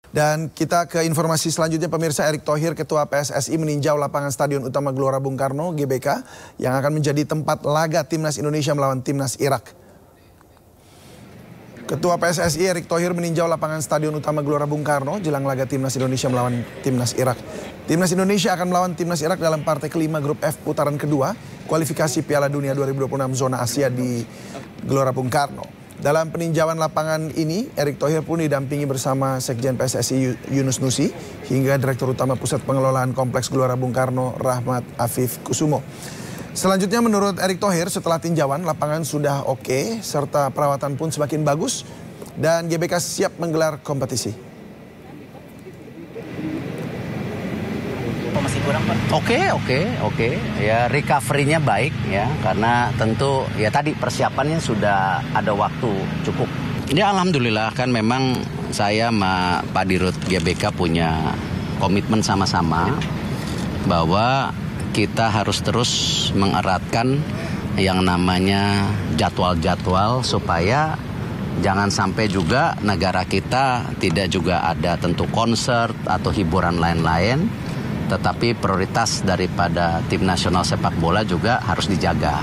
Dan kita ke informasi selanjutnya, pemirsa. Erick Thohir, Ketua PSSI, meninjau lapangan Stadion Utama Gelora Bung Karno (GBK) yang akan menjadi tempat laga Timnas Indonesia melawan Timnas Irak. Ketua PSSI Erick Thohir meninjau lapangan Stadion Utama Gelora Bung Karno jelang laga Timnas Indonesia melawan Timnas Irak. Timnas Indonesia akan melawan Timnas Irak dalam partai kelima grup F putaran kedua kualifikasi Piala Dunia 2026 zona Asia di Gelora Bung Karno. Dalam peninjauan lapangan ini, Erick Thohir pun didampingi bersama Sekjen PSSI Yunus Nusi hingga Direktur Utama Pusat Pengelolaan Kompleks Gelora Bung Karno Rahmat Afif Kusumo. Selanjutnya, menurut Erick Thohir, setelah tinjauan lapangan sudah oke serta perawatan pun semakin bagus dan GBK siap menggelar kompetisi. Masih kurang, Pak? Oke. Ya, recovery-nya baik ya, karena tentu ya tadi persiapannya sudah ada waktu cukup. Ya alhamdulillah, kan memang saya sama Pak Dirut GBK punya komitmen sama-sama bahwa kita harus terus mengeratkan yang namanya jadwal-jadwal supaya jangan sampai juga negara kita tidak juga ada tentu konser atau hiburan lain-lain. Tetapi prioritas daripada tim nasional sepak bola juga harus dijaga.